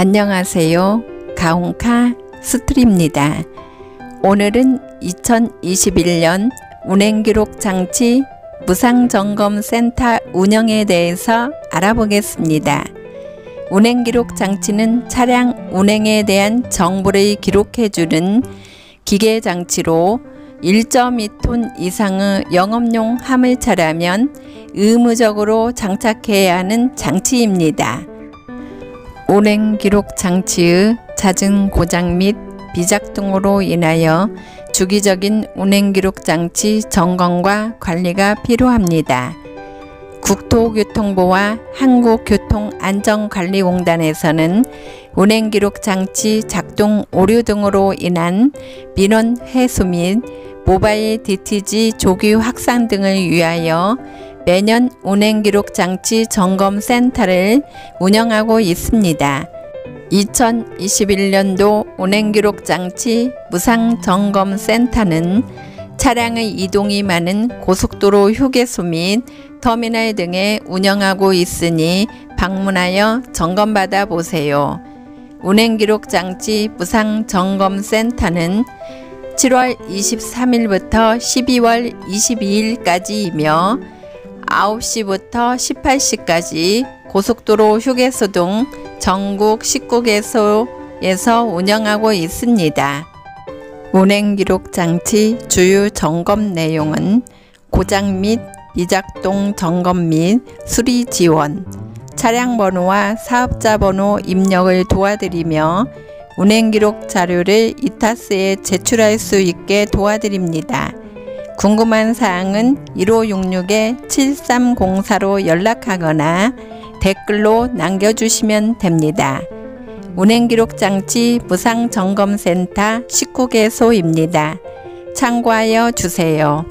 안녕하세요. 가온카 스트리입니다. 오늘은 2021년 운행기록 장치 무상점검센터 운영에 대해서 알아보겠습니다. 운행기록 장치는 차량 운행에 대한 정보를 기록해주는 기계장치로 1.2톤 이상의 영업용 화물차라면 의무적으로 장착해야 하는 장치입니다. 운행기록 장치의 잦은 고장 및 비작동으로 인하여 주기적인 운행기록 장치 점검과 관리가 필요합니다. 국토교통부와 한국교통안전관리공단에서는 운행기록 장치 작동 오류 등으로 인한 민원 해소 및 모바일 DTG 조기 확산 등을 위하여 매년 운행기록 장치 점검센터를 운영하고 있습니다. 2021년도 운행기록 장치 무상점검센터는 차량의 이동이 많은 고속도로 휴게소 및 터미널 등에 운영하고 있으니 방문하여 점검받아 보세요. 운행기록 장치 무상점검센터는 7월 23일부터 12월 22일까지이며 9시부터 18시까지 고속도로 휴게소 등 전국 19개소에서 운영하고 있습니다. 운행기록 장치 주요 점검 내용은 고장 및 비작동 점검 및 수리 지원, 차량 번호와 사업자 번호 입력을 도와드리며 운행기록 자료를 이타스에 제출할 수 있게 도와드립니다. 궁금한 사항은 1566-7304로 연락하거나 댓글로 남겨주시면 됩니다. 운행기록 장치 무상점검센터 19개소입니다. 참고하여 주세요.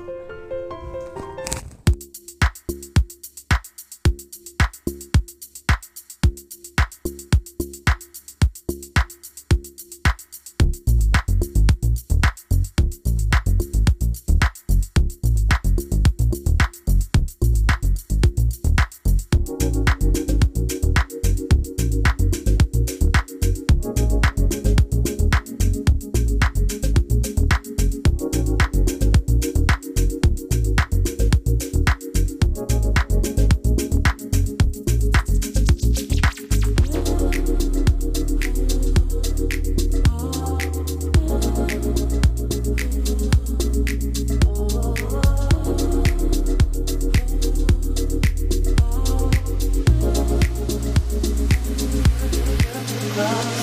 Love.